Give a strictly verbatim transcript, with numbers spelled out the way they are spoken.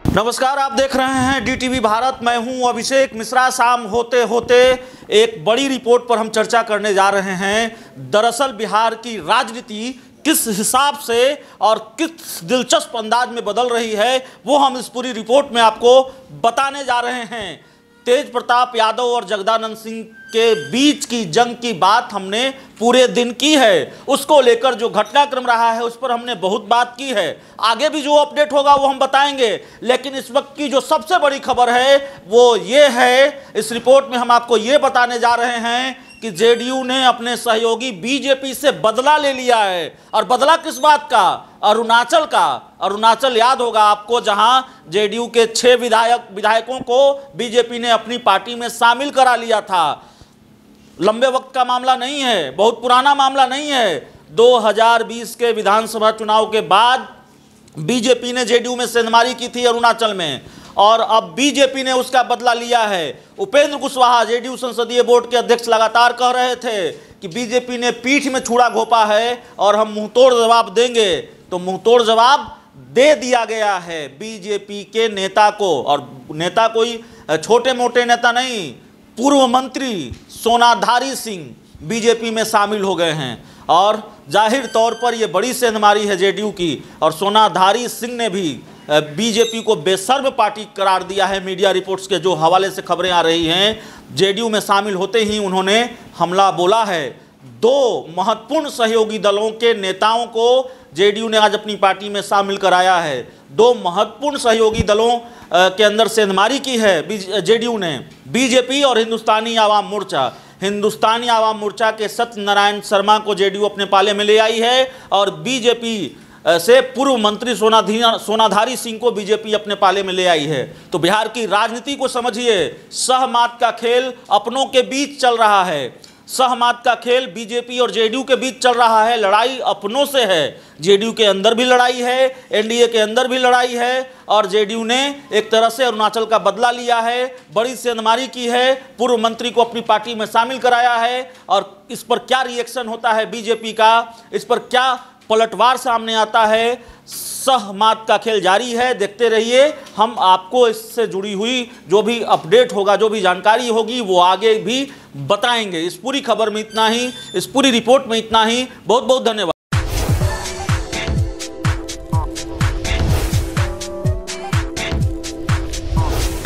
नमस्कार, आप देख रहे हैं डीटीवी भारत। मैं हूं अभिषेक मिश्रा। शाम होते होते एक बड़ी रिपोर्ट पर हम चर्चा करने जा रहे हैं। दरअसल बिहार की राजनीति किस हिसाब से और किस दिलचस्प अंदाज में बदल रही है वो हम इस पूरी रिपोर्ट में आपको बताने जा रहे हैं। तेज प्रताप यादव और जगदानंद सिंह के बीच की जंग की बात हमने पूरे दिन की है। उसको लेकर जो घटनाक्रम रहा है उस पर हमने बहुत बात की है। आगे भी जो अपडेट होगा वो हम बताएंगे, लेकिन इस वक्त की जो सबसे बड़ी खबर है वो ये है, इस रिपोर्ट में हम आपको ये बताने जा रहे हैं कि जेडीयू ने अपने सहयोगी बीजेपी से बदला ले लिया है। और बदला किस बात का? अरुणाचल का। अरुणाचल याद होगा आपको, जहां जेडीयू के छह विधायक विधायकों को बीजेपी ने अपनी पार्टी में शामिल करा लिया था। लंबे वक्त का मामला नहीं है, बहुत पुराना मामला नहीं है। दो हज़ार बीस के विधानसभा चुनाव के बाद बीजेपी ने जेडीयू में सेंधमारी की थी अरुणाचल में, और अब बीजेपी ने उसका बदला लिया है। उपेंद्र कुशवाहा जेडीयू संसदीय बोर्ड के अध्यक्ष लगातार कह रहे थे कि बीजेपी ने पीठ में छुरा घोंपा है और हम मुंहतोड़ जवाब देंगे। तो मुंहतोड़ जवाब दे दिया गया है बीजेपी के नेता को। और नेता कोई छोटे मोटे नेता नहीं, पूर्व मंत्री सोनाधारी सिंह बीजेपी में शामिल हो गए हैं। और जाहिर तौर पर यह बड़ी सेंधमारी है जेडीयू की। और सोनाधारी सिंह ने भी बीजेपी को बेशर्म पार्टी करार दिया है। मीडिया रिपोर्ट्स के जो हवाले से खबरें आ रही हैं, जेडीयू में शामिल होते ही उन्होंने हमला बोला है। दो महत्वपूर्ण सहयोगी दलों के नेताओं को जेडीयू ने आज अपनी पार्टी में शामिल कराया है। दो महत्वपूर्ण सहयोगी दलों के अंदर सेंधमारी की है जेडीयू ने, बीजेपी और हिंदुस्तानी आवाम मोर्चा। हिंदुस्तानी आवाम मोर्चा के सत्यनारायण शर्मा को जेडीयू अपने पाले में ले आई है, और बीजेपी से पूर्व मंत्री सोनाधी सोनाधारी सिंह को बीजेपी अपने पाले में ले आई है। तो बिहार की राजनीति को समझिए, सहमत का खेल अपनों के बीच चल रहा है। सहमत का खेल बीजेपी और जेडीयू के बीच चल रहा है। लड़ाई अपनों से है। जेडीयू के अंदर भी लड़ाई है, एनडीए के अंदर भी लड़ाई है, और जेडीयू ने एक तरह से अरुणाचल का बदला लिया है, बड़ी सेंधमारी की है, पूर्व मंत्री को अपनी पार्टी में शामिल कराया है। और इस पर क्या रिएक्शन होता है बीजेपी का, इस पर क्या पलटवार सामने आता है, सहमत का खेल जारी है। देखते रहिए, हम आपको इससे जुड़ी हुई जो भी अपडेट होगा, जो भी जानकारी होगी वो आगे भी बताएंगे। इस पूरी खबर में इतना ही, इस पूरी रिपोर्ट में इतना ही। बहुत बहुत धन्यवाद।